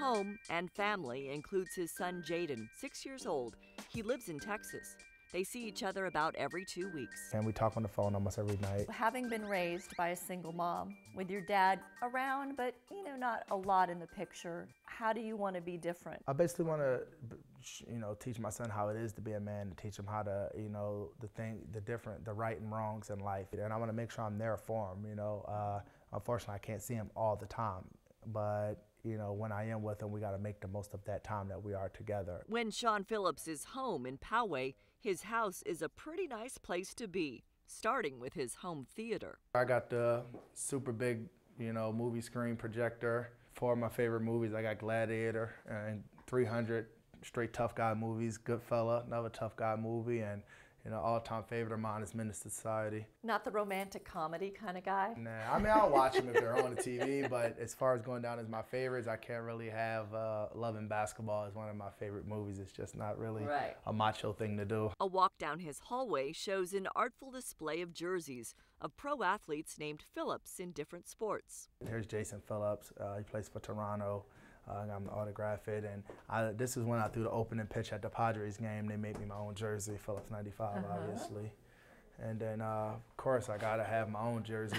Home and family includes his son Jaden, 6 years old. He lives in Texas. They see each other about every 2 weeks. And we talk on the phone almost every night. Having been raised by a single mom, with your dad around, but not a lot in the picture, how do you want to be different? I basically want to, teach my son how it is to be a man, to teach him how to, the right and wrongs in life. And I want to make sure I'm there for him, Unfortunately, I can't see him all the time, but when I am with him, we got to make the most of that time that we are together. When One Phillips is home in Poway, his house is a pretty nice place to be, starting with his home theater. I got the super big, movie screen projector. 4 of my favorite movies, I got Gladiator and 300 straight tough guy movies, Goodfella, another tough guy movie, and all-time favorite of mine is Menace to Society. Not the romantic comedy kind of guy? Nah, I mean, I'll watch them if they're on the TV, but as far as going down as my favorites, I can't really have Love and Basketball as one of my favorite movies. It's just not really a macho thing to do. A walk down his hallway shows an artful display of jerseys of pro athletes named Phillips in different sports. Here's Jason Phillips. He plays for Toronto. I got him to autograph it, and this is when I threw the opening pitch at the Padres game. They made me my own jersey, Phillips 95, obviously. And then, of course, I got to have my own jersey.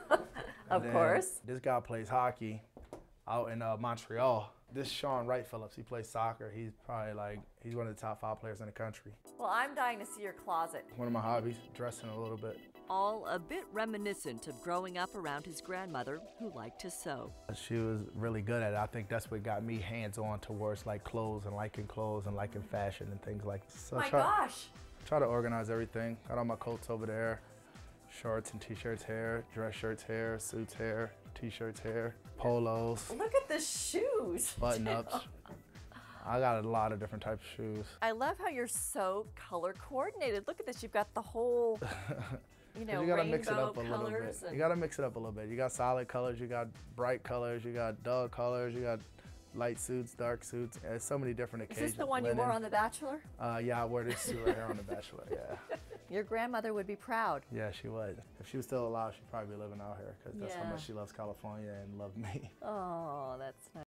Of course. This guy plays hockey out in Montreal. This is Sean Wright Phillips. He plays soccer. He's probably he's one of the top 5 players in the country. Well, I'm dying to see your closet. One of my hobbies, dressing a little bit. All a bit reminiscent of growing up around his grandmother, who liked to sew. She was really good at it. I think that's what got me hands-on towards clothes and liking fashion and things like that. So My gosh! Try to organize everything. Got all my coats over there. Shorts and t-shirts here, dress shirts here, suits here, t-shirts here, polos. Look at the shoes. Button-ups. I got a lot of different types of shoes. I love how you're so color coordinated. Look at this, you've got the whole, you gotta mix it up a little colors. bit. You gotta mix it up a little bit. You got solid colors, you got bright colors, you got dull colors, you got light suits, dark suits. There's so many different occasions. Is this the one you wore on The Bachelor? Yeah, I wore this suit right here on The Bachelor, yeah. Your grandmother would be proud. Yeah, she would. If she was still alive, she'd probably be living out here because that's how much she loves California and loved me. Oh, that's nice.